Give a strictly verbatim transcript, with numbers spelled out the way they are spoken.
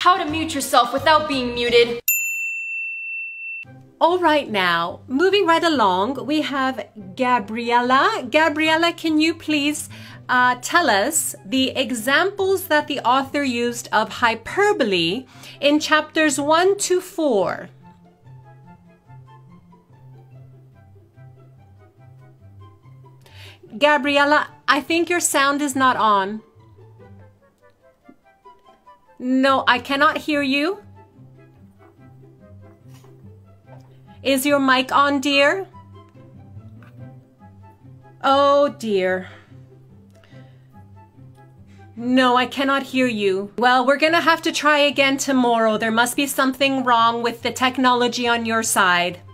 How to mute yourself without being muted. All right, now, moving right along, we have Gabriella. Gabriella, can you please uh, tell us the examples that the author used of hyperbole in chapters one to four? Gabriella, I think your sound is not on. No, I cannot hear you. Is your mic on, dear? Oh, dear. No, I cannot hear you. Well, we're gonna have to try again tomorrow. There must be something wrong with the technology on your side.